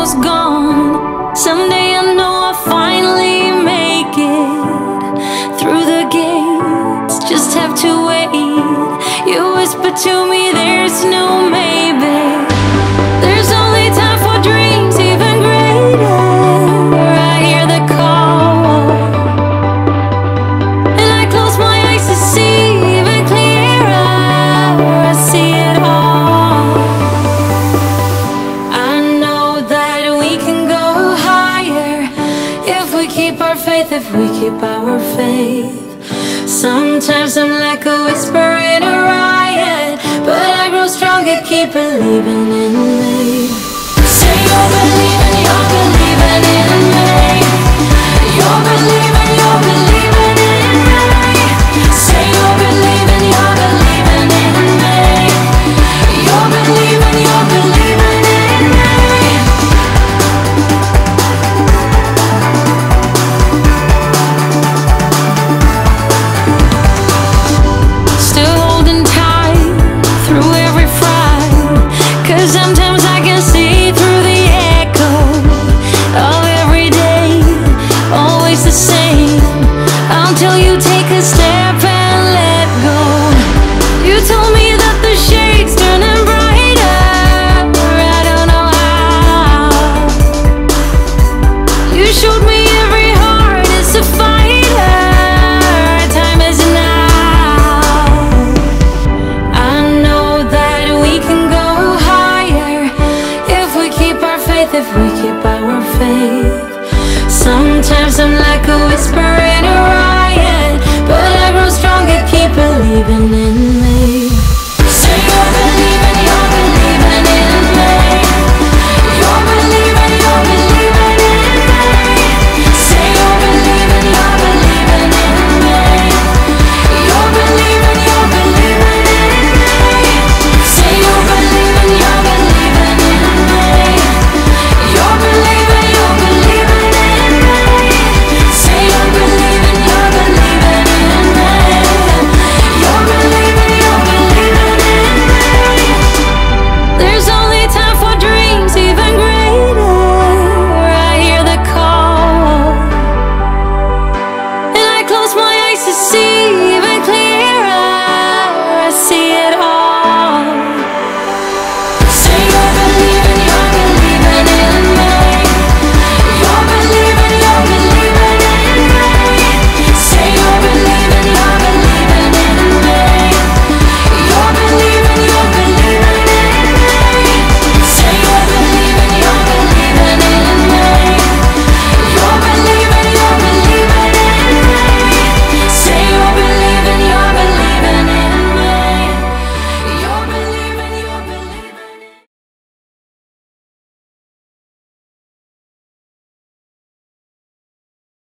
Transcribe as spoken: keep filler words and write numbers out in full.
almost gone. Someday I know I'll finally make it through the gates. Just have to wait. You whisper to me there's no maybe. There's only time for dreams even greater. I hear the call, and I close my eyes to see even clearer. I see it all. I know that we can go higher if we keep our faith, if we keep our faith. Sometimes I'm like a whisper in a riot, but I grow stronger, keep believing in me. Say you're believing, you're believing in